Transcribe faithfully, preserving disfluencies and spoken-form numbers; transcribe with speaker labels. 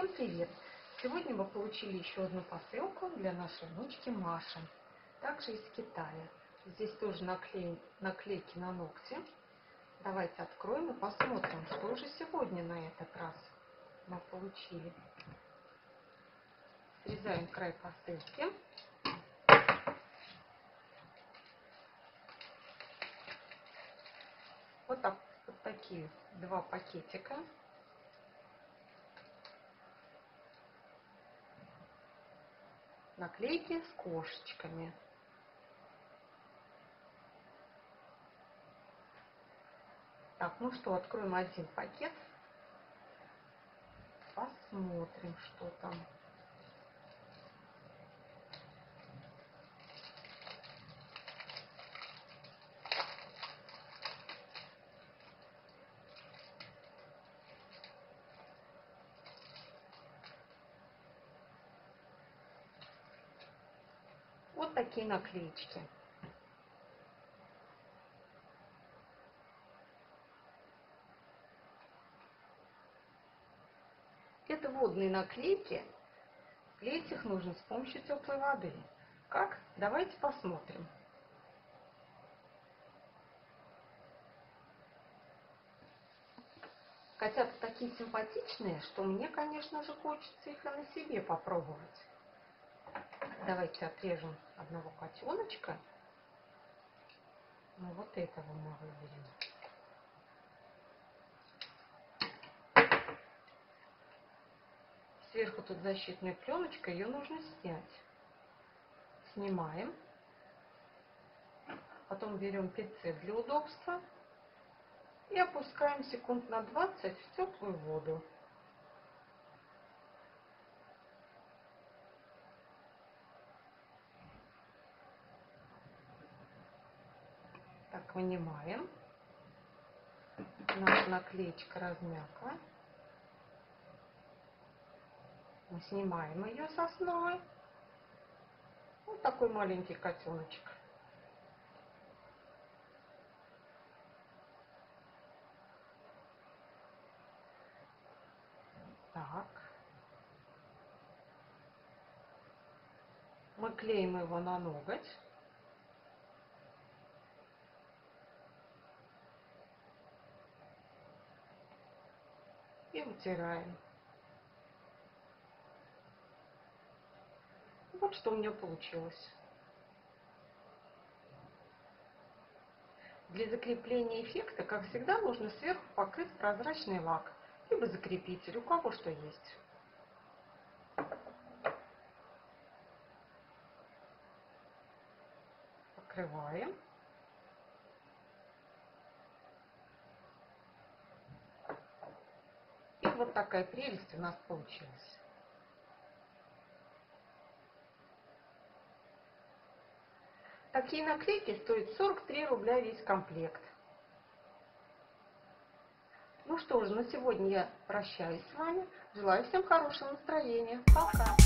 Speaker 1: Всем привет! Сегодня мы получили еще одну посылку для нашей внучки Маши, также из Китая. Здесь тоже наклей... наклейки на ногти. Давайте откроем и посмотрим, что же сегодня на этот раз мы получили. Срезаем край посылки. Вот, так, вот такие два пакетика. Наклейки с кошечками. Так, ну что, откроем один пакет. Посмотрим, что там. Вот такие наклеечки. Это водные наклейки. Клеить их нужно с помощью теплой воды. Как? Давайте посмотрим. Котята такие симпатичные, что мне, конечно же, хочется их и на себе попробовать. Давайте отрежем одного котеночка. Ну, вот этого мы выберем. Сверху тут защитная пленочка, ее нужно снять. Снимаем. Потом берем пинцет для удобства и опускаем секунд на двадцать в теплую воду. Так, вынимаем. Наша наклеечка размякла. Мы снимаем ее с основы. Вот такой маленький котеночек. Так. Мы клеим его на ноготь. И вытираем. Вот что у меня получилось. Для закрепления эффекта, как всегда, нужно сверху покрыть прозрачный лак, либо закрепитель, у кого что есть. Покрываем. И вот такая прелесть у нас получилась. Такие наклейки стоят сорок три рубля весь комплект. Ну что же, на сегодня я прощаюсь с вами. Желаю всем хорошего настроения. Пока!